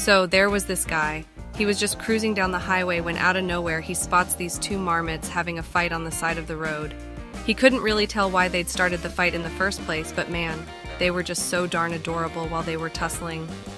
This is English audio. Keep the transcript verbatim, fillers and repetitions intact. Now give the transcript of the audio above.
So there was this guy. He was just cruising down the highway when out of nowhere he spots these two marmots having a fight on the side of the road. He couldn't really tell why they'd started the fight in the first place, but man, they were just so darn adorable while they were tussling.